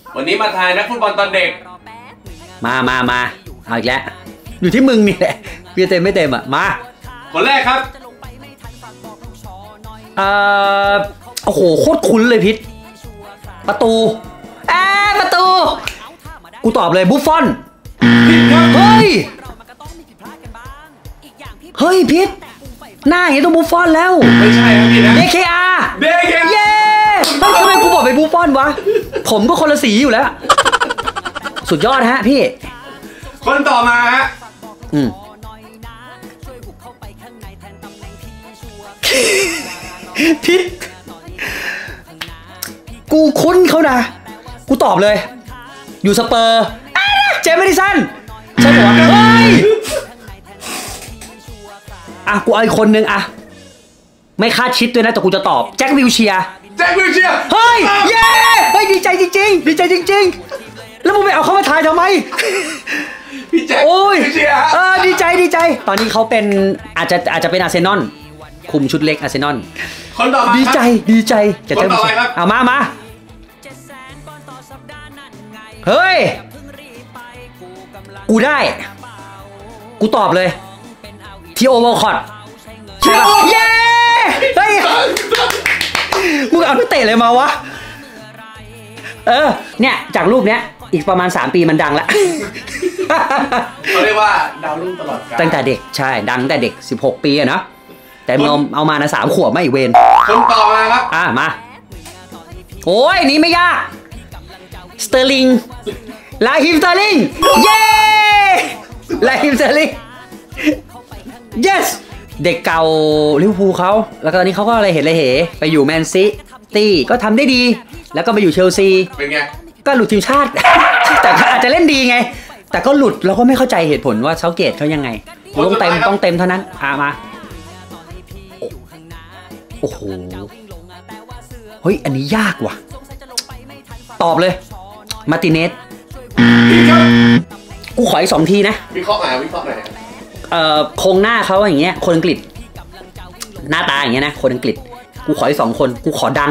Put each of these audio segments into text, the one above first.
วันนี้มาทายนักฟุตบอลตอนเด็กมาเอาอีกแล้วอยู่ที่มึงนี่แหละพี่เต็มไม่เต็มอ่ะมาคนแรกครับโอ้โหโคตรคุ้นเลยพิษประตูกูตอบเลยบุฟฟอนเฮ้ยพิษหน้าอย่างนี้ต้องบุฟฟอนแล้วไม่ใช่ครับพี่นะ DKR เย้ทำไมกูบอกไปบุฟฟอนวะผมก็คนละสีอยู่แล้วสุดยอดฮะพี่คนต่อมาฮะพิษกูคุ้นเขานะกูตอบเลยอยู่สเปอร์เจมส์ แมดิสันใช่ปะเฮ้ยกูเอาอีกคนนึงไม่คาดคิดด้วยนะแต่กูจะตอบแจ็ควิลเชียร์เฮ้ยเย้เฮ้ยดีใจจริงแล้วมึงไปเอาเขามาทายทำไมพี่แจ็ควิลเชียร์ดีใจตอนนี้เขาเป็นอาจจะเป็นอาร์เซนอลคุมชุดเล็กอาร์เซนอลคนต่อมาดีใจคนต่อไปครับเอามาเฮ้ยกูได้กูตอบเลยทีโอวอลคอตใช่ป่ะเย้เฮ้ยมึงเอาไปเตะเลยมาวะเนี่ยจากรูปเนี้ยอีกประมาณ3 ปีมันดังแล้วเขาเรียกว่าดาวรุ่งตลอดกาลตั้งแต่เด็กใช่ดังแต่เด็ก16 ปีอะเนาะแต่มึงเอามานะ3 ขวบไม่อีกเวนคนต่อมาครับมาโอ้ยนี้ไม่ยากสเตอร์ลิงลาฮิมสเตอร์ลิงเย้ลาฮิมสเตอร์ลิง yes เด็กเก่าลิเวอร์พูลเขาแล้วก็ตอนนี้เขาก็อะไรเหไปอยู่แมนซิตี้ก็ทำได้ดีแล้วก็ไปอยู่เชลซีเป็นไงก็หลุดทีมชาติ แต่อาจจะเล่นดีไงแต่ก็หลุดเราก็ไม่เข้าใจเหตุผลว่าเซาเกตเขายังไงต้องเต็มเท่านั้นมาโอ้โหเฮ้ยอันนี้ยากว่ะตอบเลยมาร์ติเนสกูขออีก2 ทีนะวิเคราะห์หน่อยโครงหน้าเขาอย่างเงี้ยคนอังกฤษหน้าตาอย่างเงี้ยนะคนอังกฤษกูขออีก2 คนกูขอดัง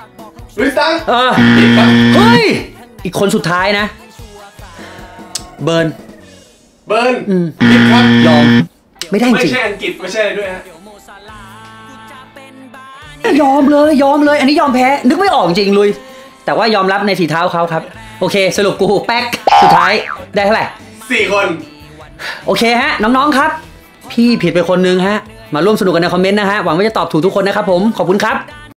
เฮ้ยอีกคนสุดท้ายนะเบิร์นครับยอมไม่ได้จริงไม่ใช่อังกฤษไม่ใช่ด้วยฮะยอมเลยอันนี้ยอมแพ้นึกไม่ออกจริงลุยแต่ว่ายอมรับในฝีเท้าเขาครับโอเคสรุปกูแป๊กสุดท้ายได้เท่าไหร่ 4 คนโอเคฮะน้องๆครับพี่ผิดไปคนนึงฮะมาร่วมสนุกกันในคอมเมนต์นะฮะหวังว่าจะตอบถูกทุกคนนะครับผมขอบคุณครับ